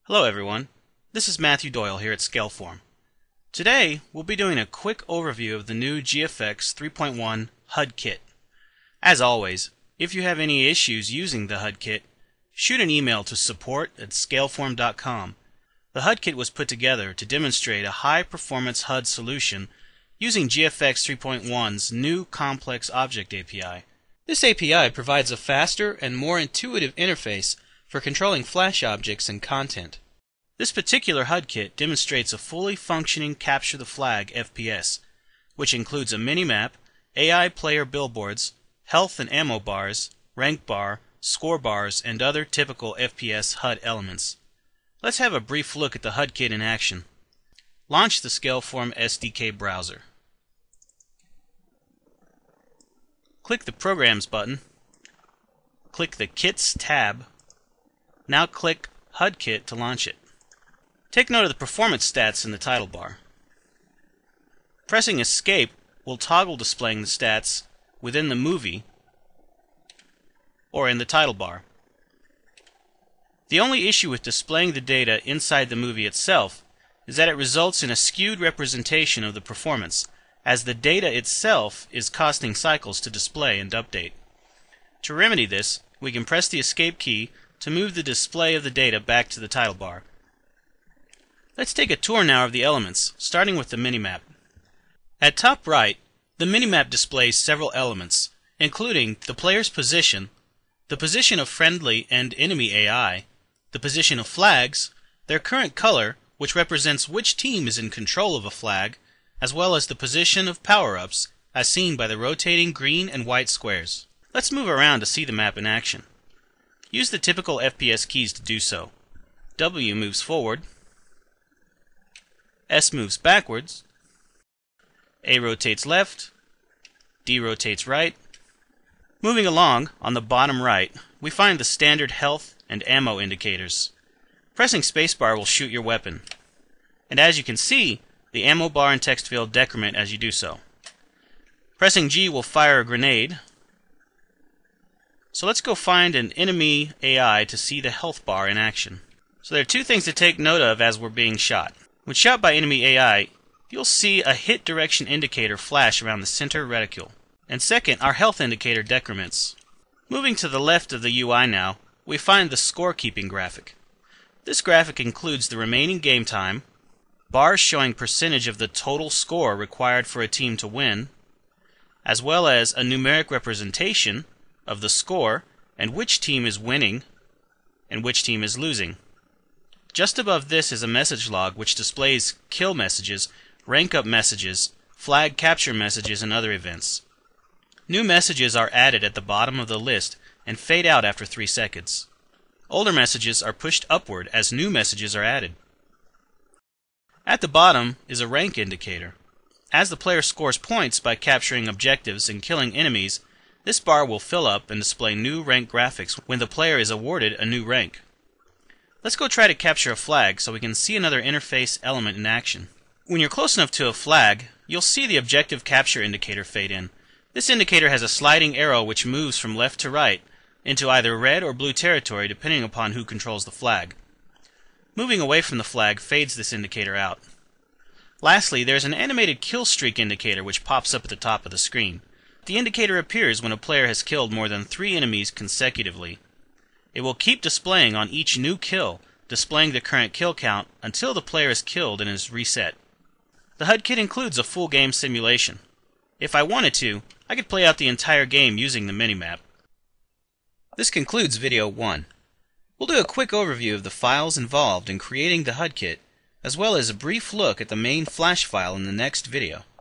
Hello everyone, this is Matthew Doyle here at Scaleform. Today we'll be doing a quick overview of the new GFX 3.1 HUD Kit. As always, if you have any issues using the HUD Kit, shoot an email to support@scaleform.com. The HUD Kit was put together to demonstrate a high-performance HUD solution using GFX 3.1's new Complex Object API. This API provides a faster and more intuitive interface for controlling Flash objects and content. This particular HUD kit demonstrates a fully functioning Capture the Flag FPS, which includes a minimap, AI player billboards, health and ammo bars, rank bar, score bars, and other typical FPS HUD elements. Let's have a brief look at the HUD kit in action. Launch the Scaleform SDK browser. Click the Programs button. Click the Kits tab. Now click HUD Kit to launch it. Take note of the performance stats in the title bar. Pressing Escape will toggle displaying the stats within the movie or in the title bar. The only issue with displaying the data inside the movie itself is that it results in a skewed representation of the performance, as the data itself is costing cycles to display and update. To remedy this, we can press the Escape key to move the display of the data back to the title bar. Let's take a tour now of the elements, starting with the minimap. At top right, the minimap displays several elements, including the player's position, the position of friendly and enemy AI, the position of flags, their current color, which represents which team is in control of a flag, as well as the position of power-ups, as seen by the rotating green and white squares. Let's move around to see the map in action. Use the typical FPS keys to do so. W moves forward, S moves backwards, A rotates left, D rotates right. Moving along, on the bottom right, we find the standard health and ammo indicators. Pressing spacebar will shoot your weapon. And as you can see, the ammo bar and text field decrement as you do so. Pressing G will fire a grenade. So let's go find an enemy AI to see the health bar in action. So there are two things to take note of as we're being shot. When shot by enemy AI, you'll see a hit direction indicator flash around the center reticule. And second, our health indicator decrements. Moving to the left of the UI now, we find the scorekeeping graphic. This graphic includes the remaining game time, bars showing percentage of the total score required for a team to win, as well as a numeric representation of the score and which team is winning and which team is losing. Just above this is a message log which displays kill messages, rank up messages, flag capture messages, and other events. New messages are added at the bottom of the list and fade out after 3 seconds. Older messages are pushed upward as new messages are added. At the bottom is a rank indicator. As the player scores points by capturing objectives and killing enemies, this bar will fill up and display new rank graphics when the player is awarded a new rank. Let's go try to capture a flag so we can see another interface element in action. When you're close enough to a flag, you'll see the objective capture indicator fade in. This indicator has a sliding arrow which moves from left to right into either red or blue territory depending upon who controls the flag. Moving away from the flag fades this indicator out. Lastly, there's an animated kill streak indicator which pops up at the top of the screen. The indicator appears when a player has killed more than 3 enemies consecutively. It will keep displaying on each new kill, displaying the current kill count until the player is killed and is reset. The HUD Kit includes a full game simulation. If I wanted to, I could play out the entire game using the minimap. This concludes video 1. We'll do a quick overview of the files involved in creating the HUD Kit, as well as a brief look at the main Flash file in the next video.